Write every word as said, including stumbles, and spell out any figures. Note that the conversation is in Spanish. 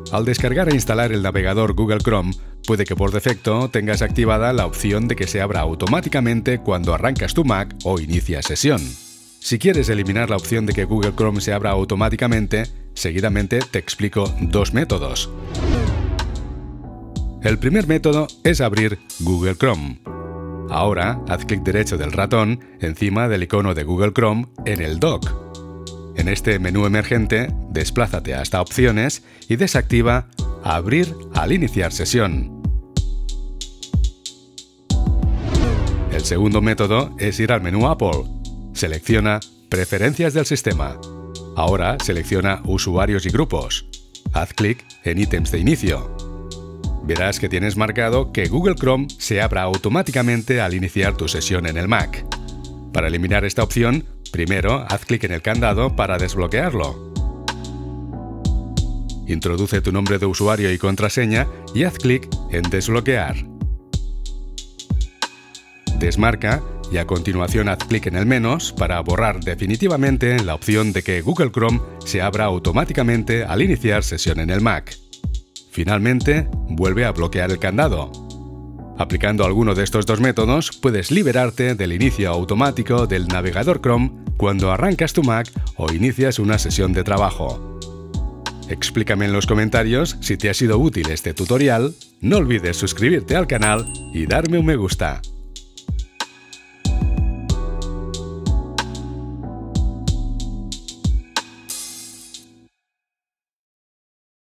Al descargar e instalar el navegador Google Chrome, puede que por defecto tengas activada la opción de que se abra automáticamente cuando arrancas tu Mac o inicias sesión. Si quieres eliminar la opción de que Google Chrome se abra automáticamente, seguidamente te explico dos métodos. El primer método es abrir Google Chrome. Ahora, haz clic derecho del ratón encima del icono de Google Chrome en el dock. En este menú emergente, desplázate hasta Opciones y desactiva Abrir al iniciar sesión. El segundo método es ir al menú Apple. Selecciona Preferencias del sistema. Ahora selecciona Usuarios y grupos. Haz clic en Ítems de inicio. Verás que tienes marcado que Google Chrome se abra automáticamente al iniciar tu sesión en el Mac. Para eliminar esta opción, primero haz clic en el candado para desbloquearlo. Introduce tu nombre de usuario y contraseña y haz clic en Desbloquear. Desmarca y a continuación haz clic en el menos para borrar definitivamente la opción de que Google Chrome se abra automáticamente al iniciar sesión en el Mac. Finalmente, vuelve a bloquear el candado. Aplicando alguno de estos dos métodos, puedes liberarte del inicio automático del navegador Chrome cuando arrancas tu Mac o inicias una sesión de trabajo. Explícame en los comentarios si te ha sido útil este tutorial, no olvides suscribirte al canal y darme un me gusta.